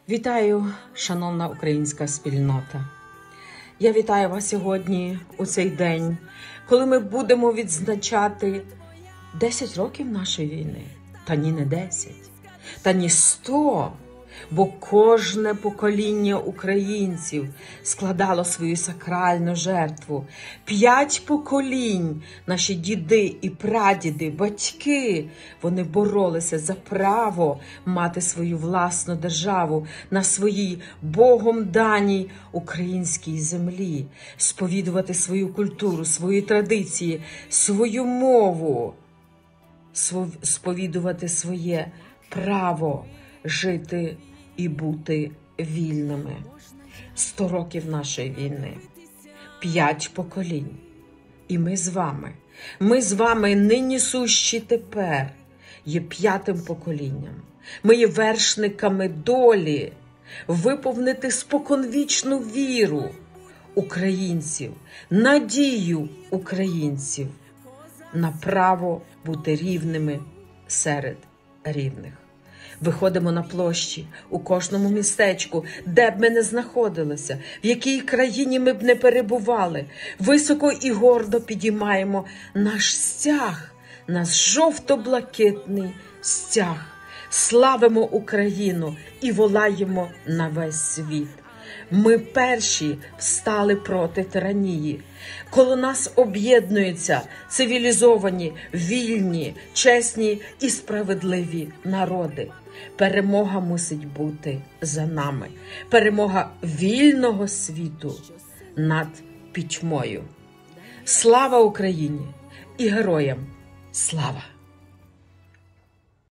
Вітаю, шановна українська спільнота! Я вітаю вас сьогодні у цей день, коли ми будемо відзначати 10 років нашої війни. Та ні, не 10, та ні 100, бо кожне покоління українців складало свою сакральну жертву. 5 поколінь, наші діди і прадіди, батьки, вони боролися за право мати свою власну державу на своїй Богом даній українській землі, сповідувати свою культуру, свої традиції, свою мову, сповідувати своє право жити і бути вільними. 100 років нашої війни, 5 поколінь. І ми з вами нині сущі тепер, є 5-тим поколінням. Ми є вершниками долі, виповнити споконвічну віру українців, надію українців на право бути рівними серед рівних. Виходимо на площі, у кожному містечку, де б ми не знаходилися, в якій країні ми б не перебували. Високо і гордо підіймаємо наш стяг, наш жовто-блакитний стяг. Славимо Україну і волаємо на весь світ. Ми перші встали проти тиранії. Коло нас об'єднуються цивілізовані, вільні, чесні і справедливі народи. Перемога мусить бути за нами. Перемога вільного світу над пітьмою. Слава Україні і героям! Слава!